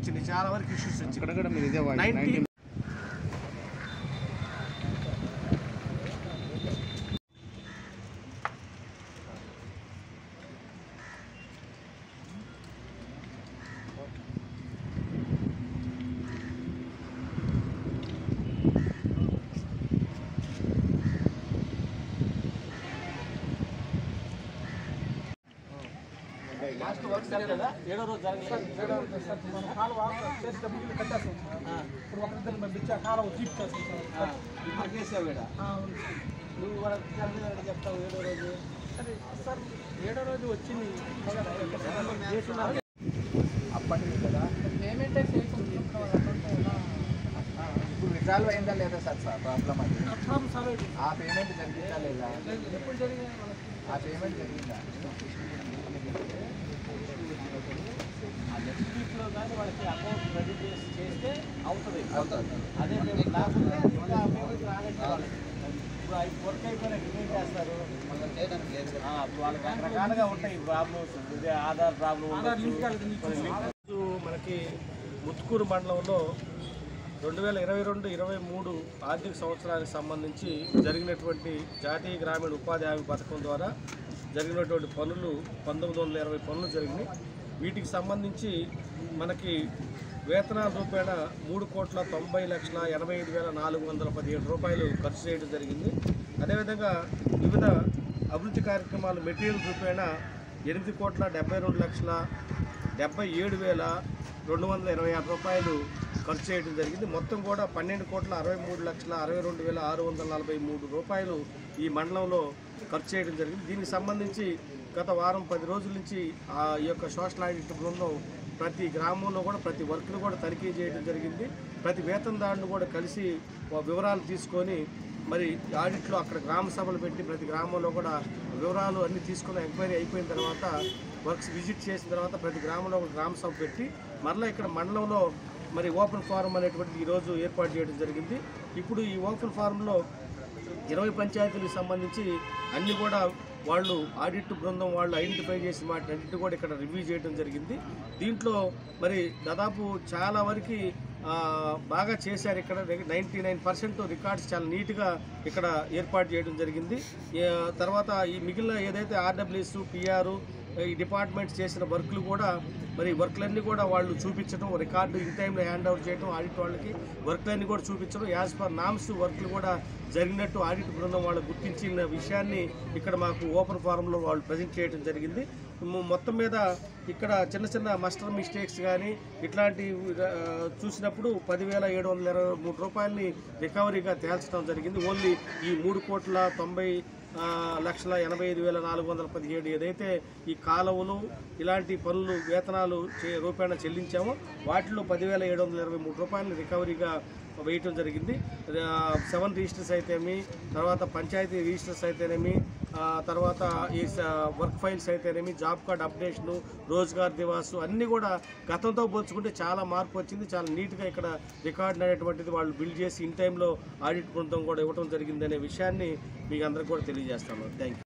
వచ్చినాయి, చాలా వరకు ఇష్యూస్ వచ్చినాయి. లాస్ట్ వర్క్ జరగలేదా? 7వ రోజు జరగలేదు. మనం కాలువ చేసి డబ్బులు కట్టేస్తాం సార్. ఇప్పుడు ఒకరిద్దరు పంపించి ఆ కాలువ జీప్ చేస్తాం సార్. ఇప్పటికేసావు ఇక్కడ నువ్వు కూడా జరగలేదని చెప్తావు. 7వ రోజు అది సార్ 7వ రోజు వచ్చింది అప్పటి నుంచి కదా పేమెంట్ చేయకుండా ఇప్పుడు రిజాల్వ్ అయిందా లేదా సార్ ప్రాబ్లం అది? సార్ ఆ పేమెంట్ జరిగిందా లేదా? ఎప్పుడు జరిగింది ఆ పేమెంట్ జరిగిందా? ఆ నెక్స్ట్ వీక్లో కానీ వాళ్ళకి అకౌంట్ క్రెడిట్ చేస్తే అవుతుంది. అదే పేమెంట్ లేకపోతే ఇంకా పేమెంట్ రానట్టు వాళ్ళకి. ఇప్పుడు అవి వర్క్ అయిపోయినా రిలీజ్ చేస్తారు. వాళ్ళకి రకరకాలుగా ఉంటాయి ప్రాబ్లమ్స్. ఇదే ఆధార్ ప్రాబ్లం. మనకి ముత్తుకూరు మండలంలో 2022-23 ఆర్థిక సంవత్సరానికి సంబంధించి జరిగినటువంటి జాతీయ గ్రామీణ ఉపాధి హామీ పథకం ద్వారా జరిగినటువంటి పనులు 1920 పనులు జరిగినాయి. వీటికి సంబంధించి మనకి వేతనాల రూపేణ 3,90,85,417 రూపాయలు ఖర్చు చేయడం జరిగింది. అదేవిధంగా వివిధ అభివృద్ధి కార్యక్రమాలు మెటీరియల్ రూపేణ 8,72,77,226 రూపాయలు ఖర్చు చేయడం జరిగింది. మొత్తం కూడా 12,63,62,643 రూపాయలు ఈ మండలంలో ఖర్చు చేయడం జరిగింది. దీనికి సంబంధించి గత వారం 10 రోజుల నుంచి ఈ యొక్క సోషల్ ఆడిట్ బృందం ప్రతి గ్రామంలో కూడా ప్రతి వర్క్ను కూడా తనిఖీ చేయడం జరిగింది. ప్రతి వేతనదారుని కూడా కలిసి వివరాలు తీసుకొని మరి ఆడిట్లో అక్కడ గ్రామ సభలు పెట్టి ప్రతి గ్రామంలో కూడా వివరాలు అన్నీ తీసుకుని ఎంక్వైరీ అయిపోయిన తర్వాత వర్క్స్ విజిట్ చేసిన తర్వాత ప్రతి గ్రామంలో ఒక గ్రామ సభ పెట్టి మరలా ఇక్కడ మండలంలో మరి ఓపెన్ ఫారం అనేటువంటిది ఈరోజు ఏర్పాటు చేయడం జరిగింది. ఇప్పుడు ఈ ఓపెన్ ఫారంలో 20 పంచాయతీలకు సంబంధించి అన్నీ కూడా వాళ్ళు ఆడిట్ బృందం వాళ్ళు ఐడెంటిఫై చేసిన వాటిని కూడా ఇక్కడ రివ్యూ చేయడం జరిగింది. దీంట్లో మరి దాదాపు చాలా వరకు బాగా చేశారు. ఇక్కడ 99% రికార్డ్స్ చాలా నీట్గా ఇక్కడ ఏర్పాటు చేయడం జరిగింది. తర్వాత ఈ మిగిలిన ఏదైతే ఆర్డబ్ల్యూఎస్, పిఆర్ ఈ డిపార్ట్మెంట్స్ చేసిన వర్క్లు కూడా మరి వర్క్లన్నీ కూడా వాళ్ళు చూపించడం, రికార్డు ఇన్ టైంలో హ్యాండ్ ఓవర్ చేయడం, ఆడిట్ వాళ్ళకి వర్క్లన్నీ కూడా చూపించడం, యాజ్ పర్ నామ్స్ వర్క్లు కూడా జరిగినట్టు ఆడిట్ బృందం వాళ్ళు గుర్తించిన విషయాన్ని ఇక్కడ మాకు ఓపెన్ ఫారంలో వాళ్ళు ప్రజెంట్ చేయడం జరిగింది. మొత్తం మీద ఇక్కడ చిన్న చిన్న మస్టర్ మిస్టేక్స్ కానీ ఇట్లాంటి చూసినప్పుడు 10,723 రూపాయలని రికవరీగా తేల్చడం జరిగింది. ఓన్లీ ఈ 3,90,85,417 ఏదైతే ఈ కాలువలు ఇలాంటి పనులు వేతనాలు రూపేణ చెల్లించామో వాటిలో 10,723 రూపాయలని రికవరీగా వేయటం జరిగింది. 7 రిజిస్టర్స్ అయితేనేమి, తర్వాత పంచాయతీ రిజిస్టర్స్ అయితేనేమి, తర్వాత ఈ వర్క్ ఫైల్స్ అయితేనేమి, job card updation, Rozgar Divas అన్నీ కూడా గతంతో పోల్చుకుంటే చాలా మార్పు వచ్చింది. చాలా నీట్గా ఇక్కడ రికార్డ్ అనేటువంటిది వాళ్ళు బిల్డ్ చేసి ఇన్ టైంలో ఆడిట్ బృందం కూడా ఇవ్వడం జరిగిందనే విషయాన్ని మీకు అందరికీ కూడా తెలియజేస్తాను. Thank you.